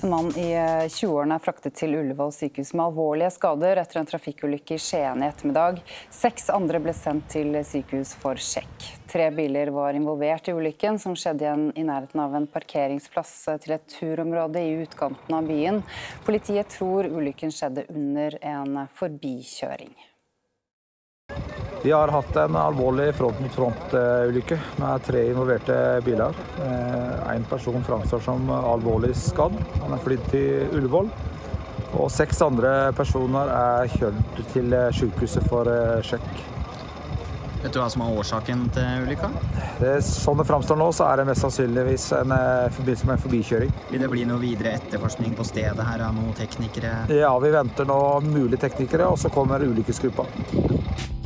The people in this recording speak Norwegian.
En mann i 20-årene er fraktet til Ullevål sykehus med alvorlige skader etter en trafikkulykke i Skien i ettermiddag. 6 andre ble sendt til sykehus for sjekk. 3 biler var involvert i ulykken, som skjedde i nærheten av en parkeringsplass til et turområde i utkanten av byen. Politiet tror ulykken skjedde under en forbikjøring. Vi har hatt en alvorlig front-mot-front-ulykke med 3 involverte biler. En person framstår som alvorlig skadd. Han er flydd til Ullevål. Og 6 andre personer er kjørt til sykehuset for sjekk. Vet du hva som er årsaken til ulykka? Sånn det framstår nå, så er det mest sannsynligvis en forbikjøring. Vil det bli noe videre etterforskning på stedet her av noen teknikere? Ja, vi venter nå mulige teknikere, og så kommer ulykkesgruppa.